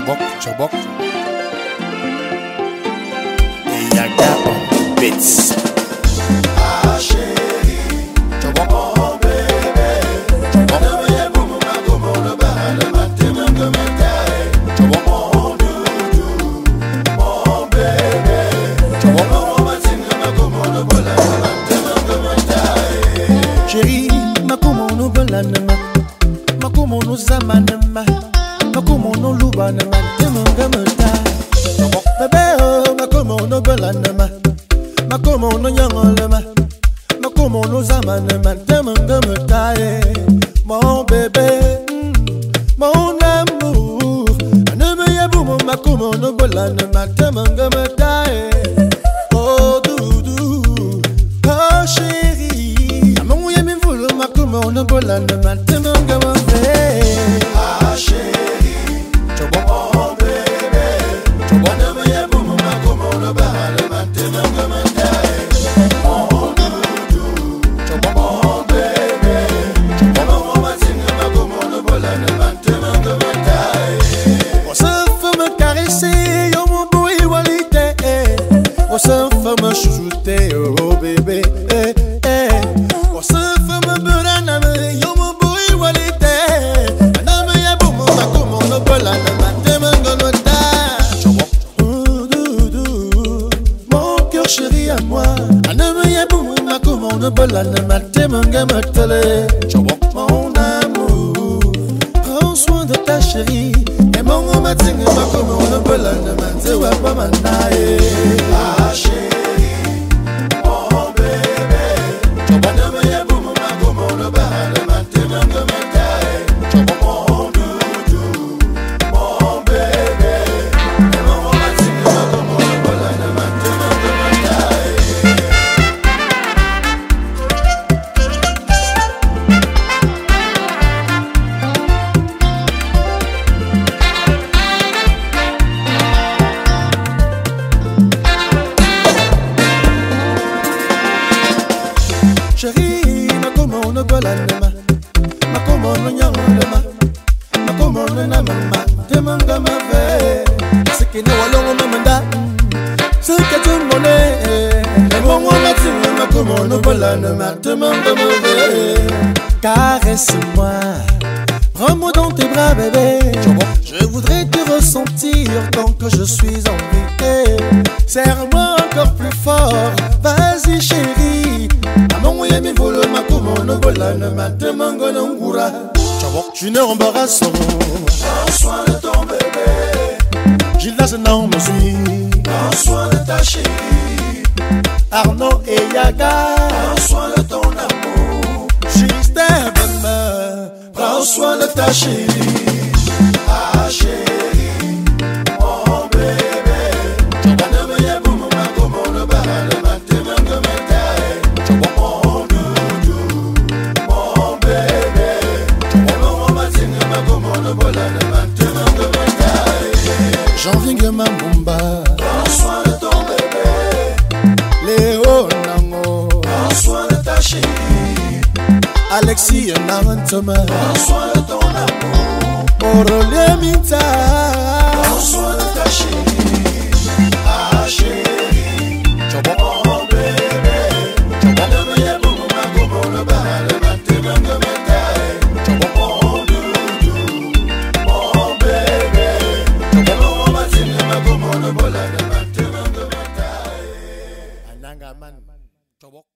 Chobok. Eyagha on beats. Ah chérie, Chobok. mon bébé. Chobok. Demain pour moi comme on le bat le matin même comme un taille. Chobok. Mon doudou, mon bébé. Chobok. Mon matin comme on le bat le matin même comme un taille. Chérie, ma como no balanama, ma como no zamanama, ma como no lubanama, temangamata. Bébé oh, ma como no balanama, ma como no nyangolama, ma como no zamanama, temangamata. Mon bébé, mon amour, ne me yabou ma como no balanama, temangamata. Oh doudou, oh chérie. On ne peut la ne maintenant Ah chérie, mon bébé. Demain pour moi comme on le bat le matin même comme un taille. Mon doudou, mon bébé. Mon matin comme on le bat le matin même comme un taille. on se fait me caresser, oh mon beau igualité. On se fait me chouchouter, oh bébé. On se fait me beurrer, oh mon beau igualité. Madame yabou, ma comme on ne peut la ne matin même comme un taille. Oh doudou, mon cœur chéri à moi. Madame yabou, ma comme on ne peut la ne matin même comme un taille. Mon amour, prends soin de ta chérie. Et mon matin, ma comme on ne peut la ne matin pas manaï. Ah chérie, mon bébé. Demain pour moi comme on le bat le matin même comme un taille. Mon doudou, mon bébé. Mon matin comme on le bat le matin même comme un taille. Chérie, ma comme on ne peut la ne ma comme on ne nyangolema, ma comme on ne namama, demanga ma ve. C'est que nous allons mamanda, c'est que tu m'en es. Mais bon, on m'a dit, ma comme on ne peut la ne ma demanga ma ve. Caresse-moi, prends-moi dans tes bras, bébé. Je voudrais te ressentir tant que je suis envie. Serre-moi encore plus fort, vas-y chérie. Amon yemi volo ma como no vola ne mate mango n'angura. Je ne embarrasse. Prends soin de ton bébé. Gildas non me suis. Prends soin de ta chérie. Arnaud et Eyagha. Prends soin de ton amour. Juste Prends soin de ta chérie. Ah chérie, mon bébé. Demain pour moi comme on le bat le matin même comme un taille. Mon doudou, mon bébé. Mon matin comme on le bat le matin même comme un taille. j'en viens que ma bomba. Prends soin de ton bébé. Léo Nango. Prends soin de ta chérie. Alexis Narantoma. Prends soin de ton amour. Orolé Minta. Prends soin de ta chérie. Ah chérie, mon bébé. Demain pour moi comme on le bat le matin même comme un taille. Mon doudou, mon bébé. Mon matin comme on le bat le matin même comme un taille. Anangaman.